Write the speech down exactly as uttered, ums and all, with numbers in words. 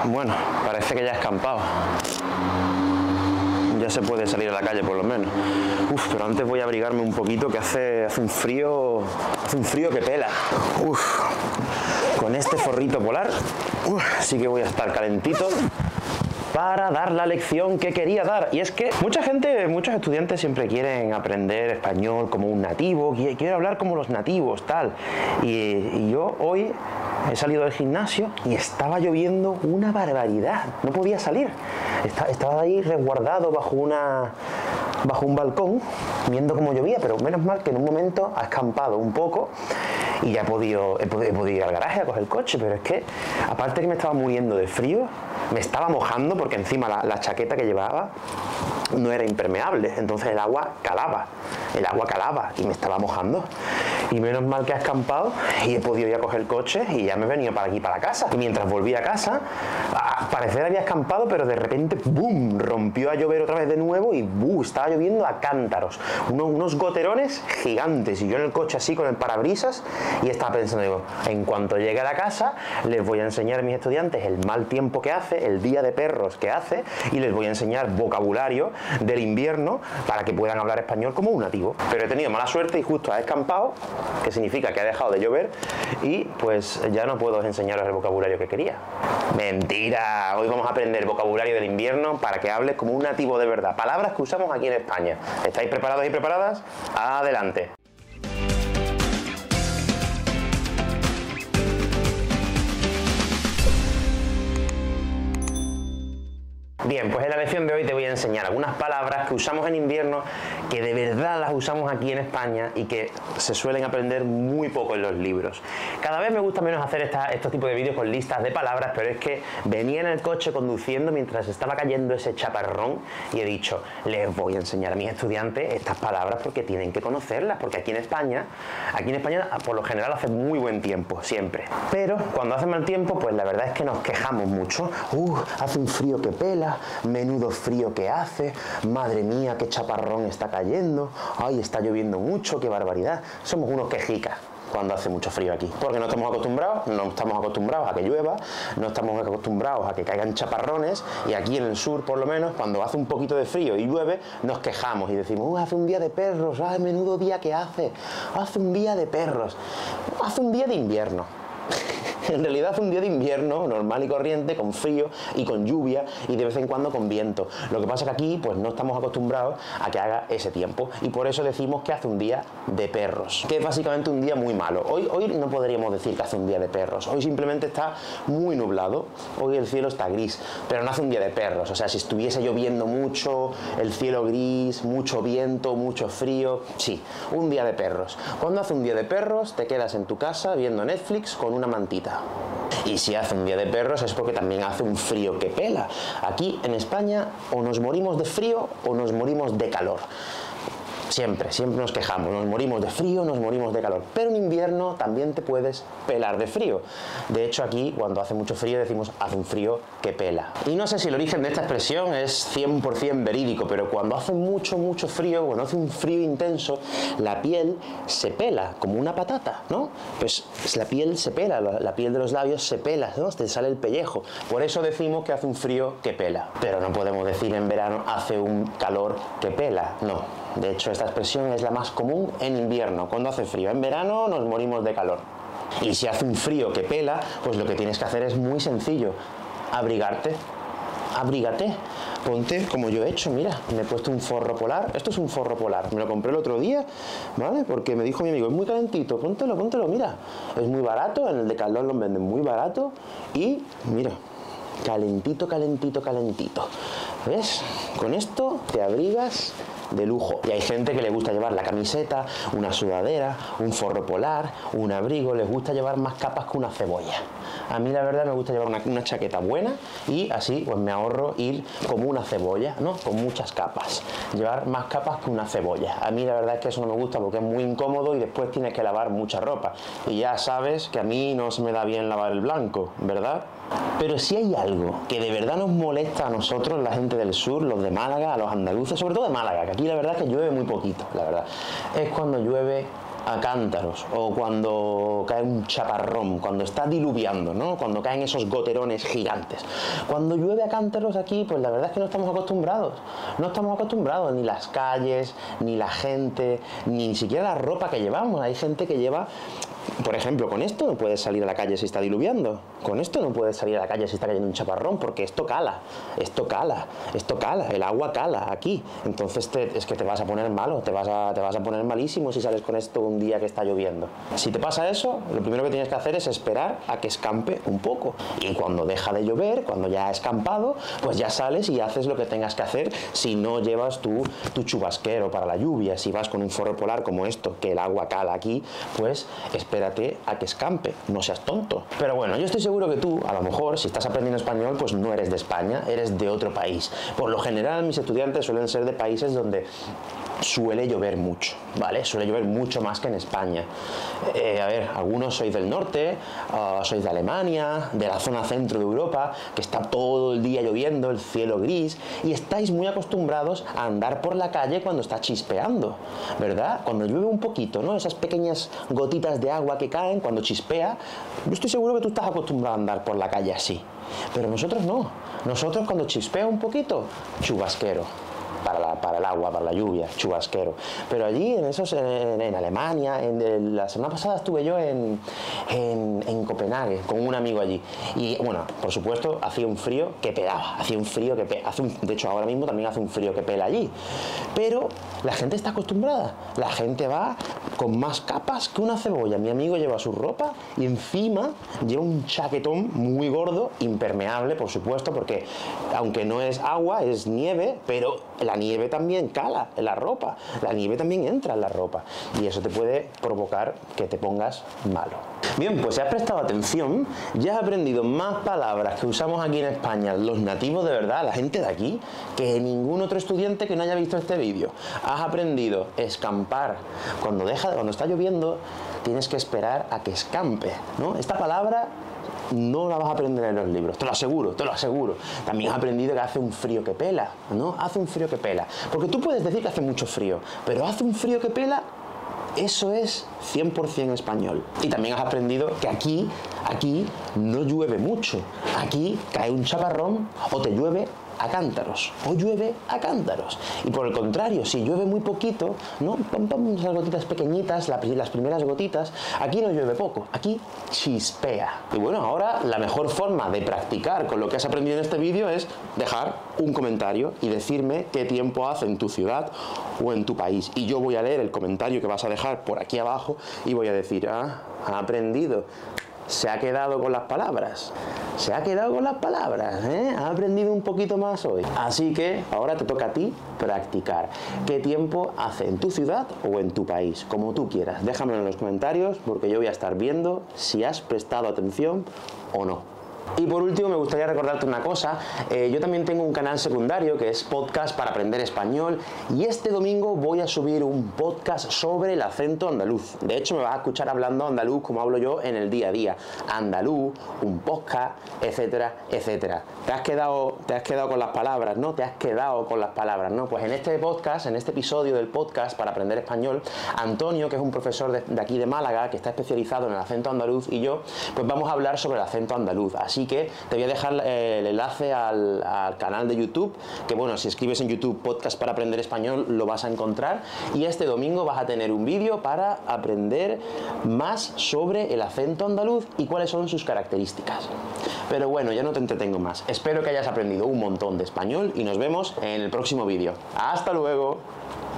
Bueno, parece que ya ha escampado. Ya se puede salir a la calle por lo menos. Uf, pero antes voy a abrigarme un poquito que hace, hace un frío, hace un frío que pela. Uf, con este forrito polar, uf, sí que voy a estar calentito para dar la lección que quería dar. Y es que mucha gente, muchos estudiantes siempre quieren aprender español como un nativo, quieren hablar como los nativos, tal. Y, y yo hoy he salido del gimnasio y estaba lloviendo una barbaridad, no podía salir. Estaba ahí resguardado bajo una bajo un balcón viendo cómo llovía, pero menos mal que en un momento ha escampado un poco y ya he podido, he podido, he podido ir al garaje a coger el coche. Pero es que aparte que me estaba muriendo de frío, me estaba mojando porque encima la, la chaqueta que llevaba no era impermeable, entonces el agua calaba, el agua calaba y me estaba mojando. Y menos mal que ha escampado y he podido ir a coger el coche y ya me he venido para aquí, para casa. Y mientras volví a casa, al parecer había escampado, pero de repente ¡bum!, rompió a llover otra vez de nuevo y ¡bum!, estaba lloviendo a cántaros, unos, unos goterones gigantes. Y yo en el coche así con el parabrisas y estaba pensando, digo, en cuanto llegue a la casa les voy a enseñar a mis estudiantes el mal tiempo que hace, el día de perros que hace, y les voy a enseñar vocabulario del invierno para que puedan hablar español como un nativo. Pero he tenido mala suerte y justo ha escampado, que significa que ha dejado de llover, y pues ya no puedo enseñaros el vocabulario que quería. Mentira, hoy vamos a aprender vocabulario del invierno para que hables como un nativo de verdad, palabras que usamos aquí en España. ¿Estáis preparados y preparadas? Adelante. Bien, pues en la lección de hoy te voy a enseñar algunas palabras que usamos en invierno, que de verdad las usamos aquí en España y que se suelen aprender muy poco en los libros. Cada vez me gusta menos hacer esta, estos tipos de vídeos con listas de palabras, pero es que venía en el coche conduciendo mientras estaba cayendo ese chaparrón y he dicho, les voy a enseñar a mis estudiantes estas palabras porque tienen que conocerlas, porque aquí en España, aquí en España por lo general hace muy buen tiempo, siempre. Pero cuando hace mal tiempo, pues la verdad es que nos quejamos mucho. Uh, hace un frío que pela, menudo frío que hace, madre mía, qué chaparrón está cayendo, ay, está lloviendo mucho, qué barbaridad. Somos unos quejicas cuando hace mucho frío aquí, porque no estamos acostumbrados, no estamos acostumbrados a que llueva, no estamos acostumbrados a que caigan chaparrones, y aquí en el sur, por lo menos, cuando hace un poquito de frío y llueve, nos quejamos y decimos, uh, hace un día de perros, ay, menudo día que hace, hace un día de perros, hace un día de invierno. En realidad hace un día de invierno normal y corriente, con frío y con lluvia y de vez en cuando con viento. Lo que pasa es que aquí pues no estamos acostumbrados a que haga ese tiempo y por eso decimos que hace un día de perros, que es básicamente un día muy malo. Hoy, hoy no podríamos decir que hace un día de perros, hoy simplemente está muy nublado, hoy el cielo está gris, pero no hace un día de perros. O sea, si estuviese lloviendo mucho, el cielo gris, mucho viento, mucho frío, sí, un día de perros. Cuando hace un día de perros te quedas en tu casa viendo Netflix con una mantita. Y si hace un día de perros es porque también hace un frío que pela. Aquí en España o nos morimos de frío o nos morimos de calor. Siempre, siempre nos quejamos, nos morimos de frío, nos morimos de calor. Pero en invierno también te puedes pelar de frío. De hecho aquí cuando hace mucho frío decimos hace un frío que pela. Y no sé si el origen de esta expresión es cien por cien verídico, pero cuando hace mucho, mucho frío, cuando hace un frío intenso, la piel se pela como una patata, ¿no? Pues la piel se pela, la piel de los labios se pela, ¿no? Te sale el pellejo. Por eso decimos que hace un frío que pela. Pero no podemos decir en verano hace un calor que pela, no. De hecho, esta expresión es la más común en invierno, cuando hace frío. En verano nos morimos de calor. Y si hace un frío que pela, pues lo que tienes que hacer es muy sencillo. Abrigarte. Abrígate. Ponte como yo he hecho, mira, me he puesto un forro polar. Esto es un forro polar. Me lo compré el otro día, ¿vale? Porque me dijo mi amigo, es muy calentito, póntelo, póntelo, mira. Es muy barato, en el Decathlon lo venden muy barato. Y, mira, calentito, calentito, calentito. ¿Ves? Con esto te abrigas de lujo. Y hay gente que le gusta llevar la camiseta, una sudadera, un forro polar, un abrigo, les gusta llevar más capas que una cebolla. A mí la verdad me gusta llevar una, una chaqueta buena y así pues me ahorro ir como una cebolla, ¿no? Con muchas capas. Llevar más capas que una cebolla. A mí la verdad es que eso no me gusta porque es muy incómodo y después tienes que lavar mucha ropa. Y ya sabes que a mí no se me da bien lavar el blanco, ¿verdad? Pero si hay algo que de verdad nos molesta a nosotros, la gente del sur, los de Málaga, a los andaluces, sobre todo de Málaga, que aquí la verdad es que llueve muy poquito, la verdad, es cuando llueve a cántaros, o cuando cae un chaparrón, cuando está diluviando, ¿no? Cuando caen esos goterones gigantes. Cuando llueve a cántaros aquí, pues la verdad es que no estamos acostumbrados. No estamos acostumbrados, ni las calles, ni la gente, ni siquiera la ropa que llevamos. Hay gente que lleva... Por ejemplo, con esto no puedes salir a la calle si está diluviando. Con esto no puedes salir a la calle si está cayendo un chaparrón, porque esto cala, esto cala, esto cala, el agua cala aquí. Entonces te, es que te vas a poner malo, te vas a, te vas a poner malísimo si sales con esto un día que está lloviendo. Si te pasa eso, lo primero que tienes que hacer es esperar a que escampe un poco. Y cuando deja de llover, cuando ya ha escampado, pues ya sales y haces lo que tengas que hacer si no llevas tu, tu chubasquero para la lluvia. Si vas con un forro polar como esto, que el agua cala aquí, pues espérate a que escampe, no seas tonto. Pero bueno, yo estoy seguro que tú, a lo mejor, si estás aprendiendo español, pues no eres de España, eres de otro país. Por lo general, mis estudiantes suelen ser de países donde suele llover mucho, ¿vale? Suele llover mucho más que en España. Eh, a ver, algunos sois del norte, uh, sois de Alemania, de la zona centro de Europa, que está todo el día lloviendo, el cielo gris, y estáis muy acostumbrados a andar por la calle cuando está chispeando, ¿verdad? Cuando llueve un poquito, ¿no? Esas pequeñas gotitas de agua que caen cuando chispea, yo estoy seguro que tú estás acostumbrado a andar por la calle así. Pero nosotros no. Nosotros cuando chispea un poquito, chubasquero. Para, la, para el agua, para la lluvia, chubasquero. Pero allí, en esos, en, en Alemania, en el, la semana pasada estuve yo en, en, en Copenhague con un amigo allí. Y bueno, por supuesto, hacía un frío que pelaba, hacía un frío que pela. Hace un, de hecho, ahora mismo también hace un frío que pela allí. Pero la gente está acostumbrada. La gente va con más capas que una cebolla. Mi amigo lleva su ropa y encima lleva un chaquetón muy gordo, impermeable, por supuesto, porque aunque no es agua, es nieve, pero la nieve también cala en la ropa, la nieve también entra en la ropa y eso te puede provocar que te pongas malo. Bien, pues si has prestado atención, ya has aprendido más palabras que usamos aquí en España, los nativos de verdad, la gente de aquí, que ningún otro estudiante que no haya visto este vídeo. Has aprendido escampar. Cuando, deja, cuando está lloviendo, tienes que esperar a que escampe, ¿no? Esta palabra no la vas a aprender en los libros, te lo aseguro, te lo aseguro. También has aprendido que hace un frío que pela, ¿no? Hace un frío que pela. Porque tú puedes decir que hace mucho frío, pero hace un frío que pela, eso es cien por cien español. Y también has aprendido que aquí, aquí no llueve mucho. Aquí cae un chaparrón o te llueve a cántaros, o llueve a cántaros. Y por el contrario, si llueve muy poquito, ¿no? Pam, pam, esas gotitas pequeñitas, la, las primeras gotitas, aquí no llueve poco, aquí chispea. Y bueno, ahora la mejor forma de practicar con lo que has aprendido en este vídeo es dejar un comentario y decirme qué tiempo hace en tu ciudad o en tu país. Y yo voy a leer el comentario que vas a dejar por aquí abajo y voy a decir, ah, ha aprendido. Se ha quedado con las palabras, se ha quedado con las palabras, ¿eh? Ha aprendido un poquito más hoy. Así que ahora te toca a ti practicar. ¿Qué tiempo hace en tu ciudad o en tu país? Como tú quieras. Déjamelo en los comentarios porque yo voy a estar viendo si has prestado atención o no. Y por último me gustaría recordarte una cosa, eh, yo también tengo un canal secundario que es Podcast para Aprender Español y este domingo voy a subir un podcast sobre el acento andaluz. De hecho me vas a escuchar hablando andaluz como hablo yo en el día a día, andaluz, un podcast, etcétera, etcétera. Te has quedado, te has quedado con las palabras, ¿no? Te has quedado con las palabras, ¿no? Pues en este podcast, en este episodio del podcast para aprender español, Antonio, que es un profesor de, de aquí de Málaga, que está especializado en el acento andaluz, y yo, pues vamos a hablar sobre el acento andaluz. Así que te voy a dejar eh, el enlace al, al canal de YouTube, que bueno, si escribes en YouTube Podcast para Aprender Español lo vas a encontrar, y este domingo vas a tener un vídeo para aprender más sobre el acento andaluz y cuáles son sus características. Pero bueno, ya no te entretengo más. Espero que hayas aprendido un montón de español y nos vemos en el próximo vídeo. ¡Hasta luego!